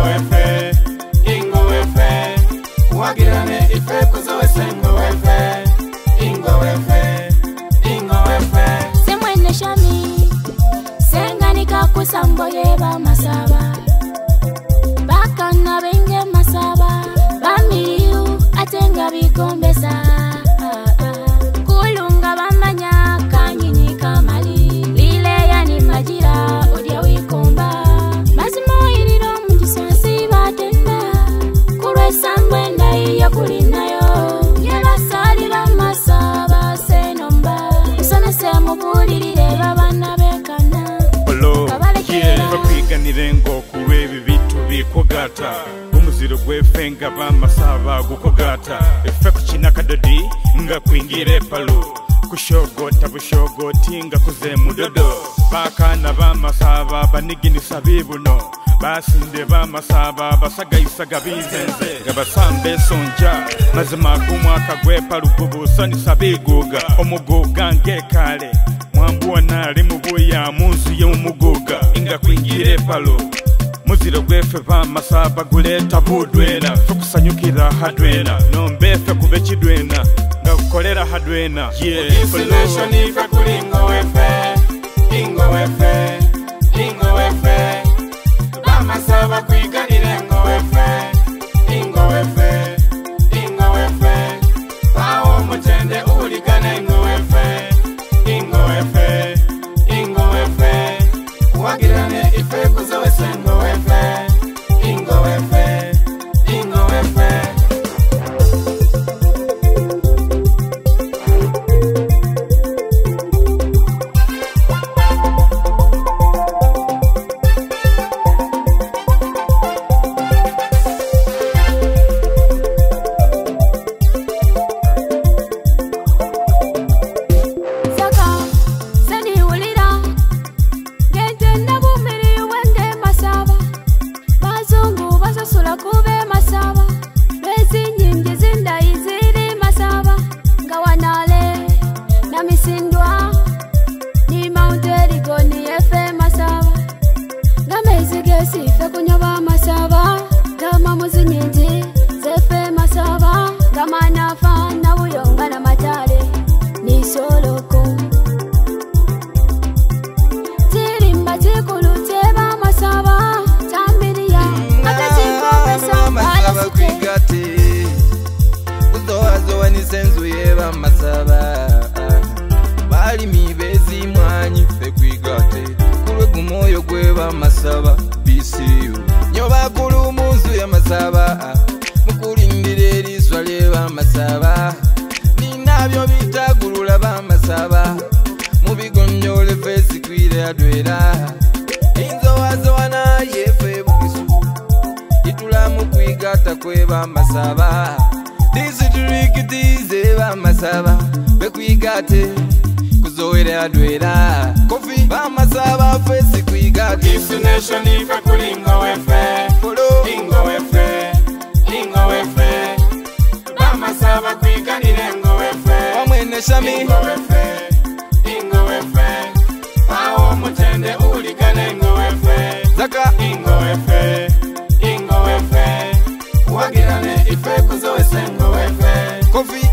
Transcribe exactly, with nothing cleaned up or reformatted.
efe, ingo efe. Wagirane ife kuzowe sengo efe, ingo efe, ingo efe. Semwene Shammy, senganika kusambo yeba masaba. Bakana benge masaba, bamiyu atenga bikombesa. Kulunga bamanya kanyinyi kamali, lile yani majira odia wikomba. Mazimo iriro mujisasi batenda, kurwe sambwenda iya kulinayo. Yela salila masaba senomba, usana semu bulilile babana bekana. Polo, yeah, bapiga nirengo kurwe bibitu bikogata. Umuziro gwefenga bamasaba gukogata. Efe kuchina kadodi, nga kuingire palo. Kushogota bushogoti nga kuze mudodo. Baka na bamasaba banigini sabibuno. Basinde bamasaba basaga isaga bizenze. Gabasambe sonja, mazima kumwaka gwepa lububu sani sabiguga. Omuguga ngekale, mwambuwa nali mubuya munzu ye umuguga. Inga kuingire palo. Muziro gwefe bamasaba guleta budwena. Fukusanyukira hadwena, nombefe kubechi dwena. Nga kukolera hadwena, yeah. Destination ife kulingo efe, ingo efe, ingo efe. Bamasaba kwiga nirengo efe, ingo efe, ingo efe. Pawo mutende uligane ingo efe, ingo efe, ingo efe. Wagirane ife kuzowe sengo efe, ingo efe, ingo efe. Zaka, seni ulira, gentenda bumiri wende masaba. Bazungu basasula kube masaba, bezi nyingi zinda iziri masaba. Ngawanale, na misindwa, ni Mount Erigo ni efe masaba. Gamezi gesi fe kunyoba masaba, gama muzi nyingi zefe masaba. Gama nafa na buyonga na matale, ni soloko. Tirimba tikulu teba masaba, tambiria akatiko pesa masaba kwigate. Uzowazo wanisenzu yeba masaba. Bali mibezi mwanyi fe kwigate. Kulwe gumoyo gweba masaba B C U. Nyoba kulu muzu ya masaba. Mukulindire liswa leba masaba. Ninabyo bitagulula ba masaba. Mubigonyole fesi kwire adwera. Inzo wazo wana yefe Bugisu. Itula mukwigata kweba masaba. District dize ba masaba. Bekwigate kuzowere adwera. Kofi ba masaba fesi kwigate. Destination ife kulingo efe, Polo ingo efe, ingo efe. Bamasaba kwiga nirengo efe, wamwene Shammy. ingo efe, ingo efe. Pawo mutende uligane ingo efe, Zaka ingo efe, ingo efe. Wagirane ife kuzowe sengo efe, Kofi